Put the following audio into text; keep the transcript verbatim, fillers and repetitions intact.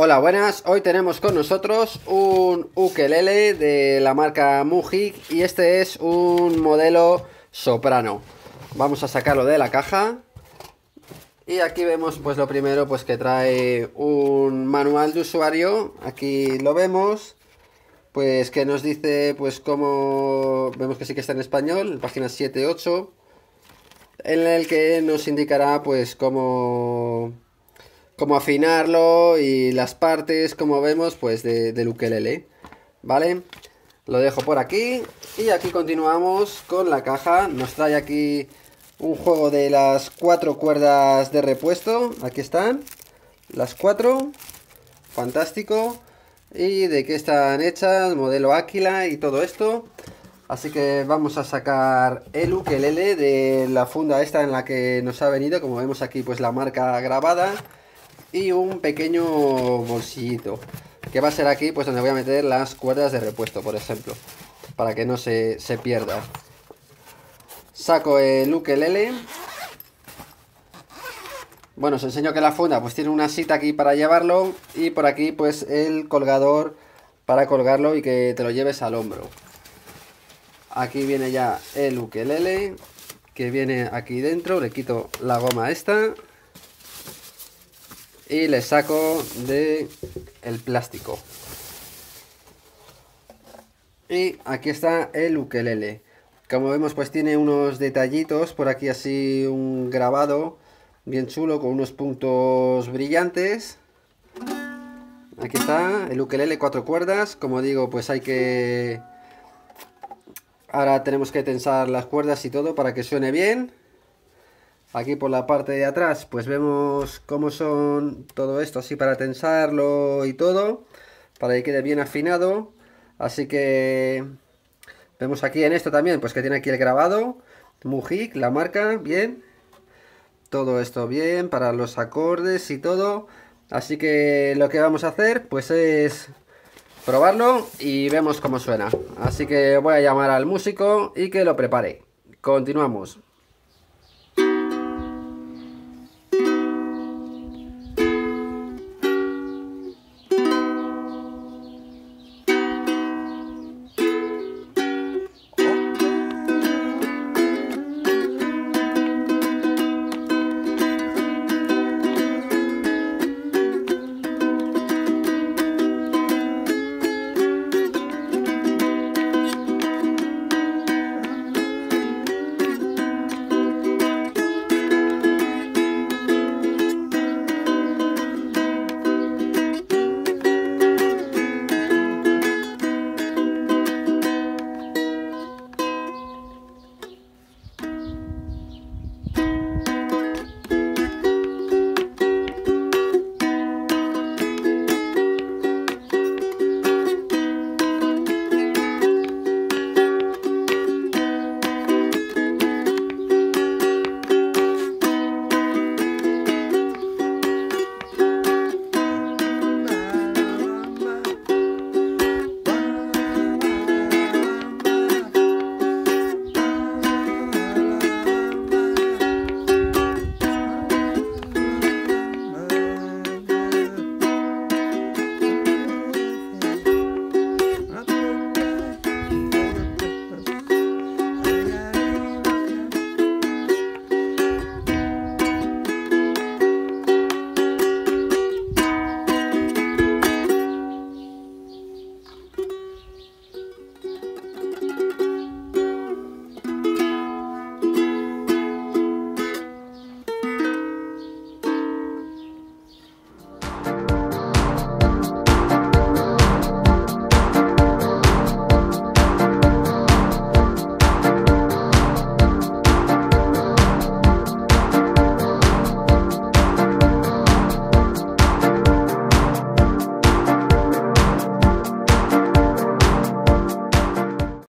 Hola, buenas. Hoy tenemos con nosotros un ukelele de la marca Moog y este es un modelo soprano. Vamos a sacarlo de la caja y aquí vemos pues lo primero pues que trae un manual de usuario. Aquí lo vemos, pues que nos dice pues cómo, vemos que sí que está en español, página siete ocho, en el que nos indicará pues cómo cómo afinarlo y las partes, como vemos, pues de, del ukelele, ¿vale? Lo dejo por aquí y aquí continuamos con la caja. Nos trae aquí un juego de las cuatro cuerdas de repuesto. Aquí están las cuatro, fantástico. Y de qué están hechas, modelo Aquila y todo esto. Así que vamos a sacar el ukelele de la funda esta en la que nos ha venido, como vemos aquí pues la marca grabada. Y un pequeño bolsillito, que va a ser aquí pues donde voy a meter las cuerdas de repuesto, por ejemplo, para que no se, se pierda. Saco el ukelele. Bueno, os enseño que la funda pues tiene una sita aquí para llevarlo y por aquí pues el colgador para colgarlo y que te lo lleves al hombro. Aquí viene ya el ukelele, que viene aquí dentro. Le quito la goma esta y le saco de el plástico. Y aquí está el ukelele. Como vemos pues tiene unos detallitos por aquí, así un grabado bien chulo con unos puntos brillantes. Aquí está el ukelele, cuatro cuerdas. Como digo, pues hay que... Ahora tenemos que tensar las cuerdas y todo para que suene bien. Aquí por la parte de atrás pues vemos cómo son todo esto, así para tensarlo y todo, para que quede bien afinado. Así que vemos aquí en esto también pues que tiene aquí el grabado Moog, la marca, bien. Todo esto bien para los acordes y todo. Así que lo que vamos a hacer pues es probarlo y vemos cómo suena. Así que voy a llamar al músico y que lo prepare. Continuamos.